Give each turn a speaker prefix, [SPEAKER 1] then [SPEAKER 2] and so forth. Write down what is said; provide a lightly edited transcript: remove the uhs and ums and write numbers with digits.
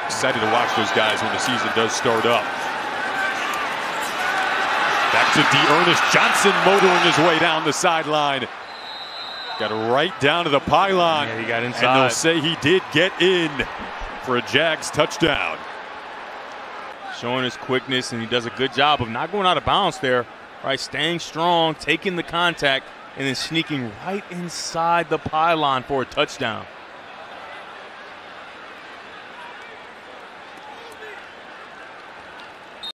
[SPEAKER 1] Excited to watch those guys when the season does start up. Back to D'Ernest Johnson motoring his way down the sideline. Got right down to the pylon.
[SPEAKER 2] Yeah, he got inside.
[SPEAKER 1] And they'll say he did get in for a Jags touchdown.
[SPEAKER 2] Showing his quickness, and he does a good job of not going out of bounds there. Right, staying strong, taking the contact, and then sneaking right inside the pylon for a touchdown.